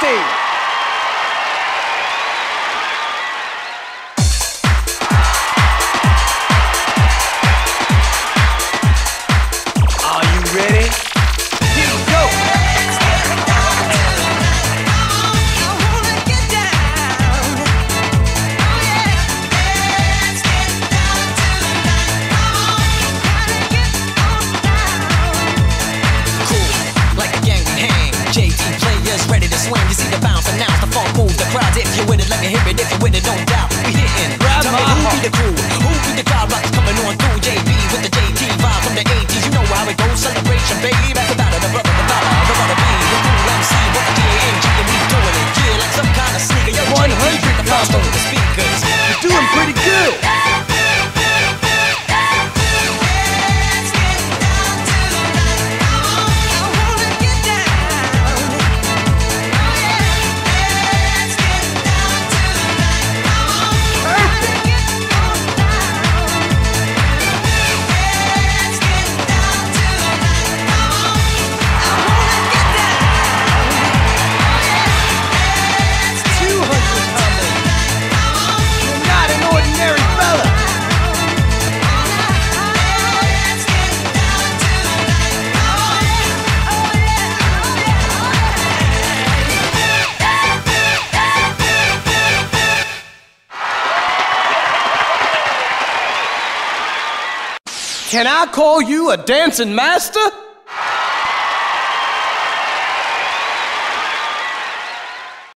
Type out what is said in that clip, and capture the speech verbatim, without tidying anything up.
stage. Are you ready? Here we go. J D players ready to swing. You see the bounce and now the funk moves the crowd. If you're with it, let me hear it. If you're with it, don't doubt. We hitting. Tell me who be the crew? Who be the crowd rockers coming on through? J B with the J T vibe from the eighties. You know how it goes. Celebration, baby. That's the battle, the brother, the battle, the brother B. The cool M C with the G A N G and we doing it. Yeah, like some kind of sneaker. Yo, one hundred J D, the bounce over the speakers. You're doing pretty good. Can I call you a dancing master?